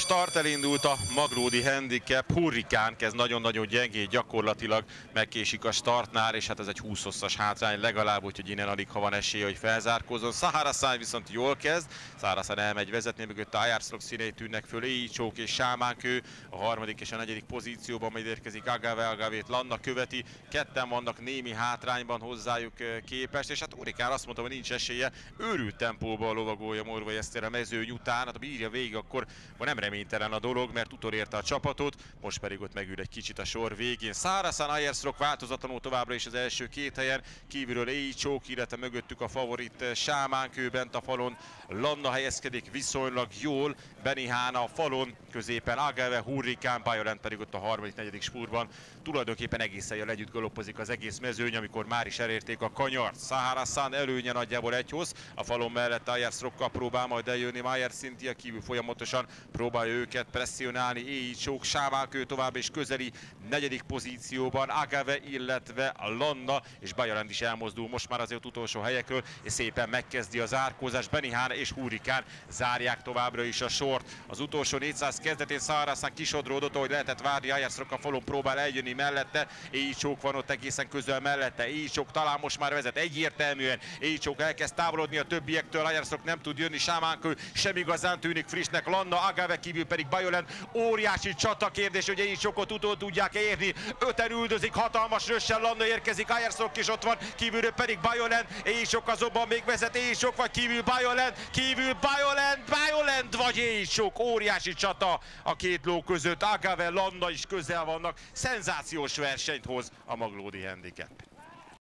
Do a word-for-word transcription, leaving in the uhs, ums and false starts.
Start elindult a Maglódi Handicap, Hurrikán kezd nagyon-nagyon gyengén, gyakorlatilag megkésik a startnál, és hát ez egy húsz hosszas hátrány legalább, úgyhogy innen alig ha van esélye, hogy felzárkózzon. Sahara San viszont jól kezd, Sahara San elmegy vezetni, mögött a Ayers Rock színei tűnnek föl, Éjcsók és Sámánkő, a harmadik és a negyedik pozícióban majd érkezik Agave, Agavét Lanna követi, ketten vannak némi hátrányban hozzájuk képest, és hát Hurrikán azt mondta, hogy nincs esélye, őrült tempóban lovagolja Morvai Eszter a mezőny után, hát ha bírja végig, akkor nem reménytelen a dolog, mert utolérte a csapatot, most pedig ott megül egy kicsit a sor végén. Sahara San, Ayers Rock változatlanul továbbra is az első két helyen, kívülről Éjcsók, illetve mögöttük a favorit Sámánkő, bent a falon Lanna helyezkedik viszonylag jól, Benihán a falon, középen Agave, Hurrikán, Bajorend pedig ott a harmadik, negyedik spurtban. Tulajdonképpen egészen jól együtt galoppozik az egész mezőny, amikor már is elérték a kanyart. Sahara San előnye nagyjából egy hoz, a falon mellett Ayers Rockkal próbál majd eljönni, Mayer Cynthia kívül folyamatosan próbálja őket presszionálni, Éjcsók, Sámánkő tovább és közeli negyedik pozícióban, Agave, illetve a Lanna, és Bajorend is elmozdul most már azért utolsó helyekről, és szépen megkezdi a zárkózás. Benihán és Hurrikán zárják továbbra is a sort. Az utolsó négyszáz kezdetén Sahara San kisodródott, ahogy lehetett várni, Ayers Rock a falon próbál eljönni mellette, Éjcsók van ott egészen közel mellette, Éjcsók talán most már vezet egyértelműen, Éjcsók elkezd távolodni a többiektől, Ayers Rock nem tud jönni, Sámánkő sem igazán tűnik frissnek, Lanna, Agave kívül pedig Bajorend. Óriási csata kérdés, hogy Éjcsókot utol tudják érni, öten üldözik, hatalmas rössel, Lanna érkezik, Ayers Rock is ott van, kívülről pedig Bajorend, Éjcsók azonban még vezet, Éjcsók vagy kívül Bajorend, kívül Bajorend, Bajorend vagy Éjcsók, óriási csata a két ló között, Agave, Lanna is közel vannak, szenzációs versenyt hoz a Maglódi Handicap.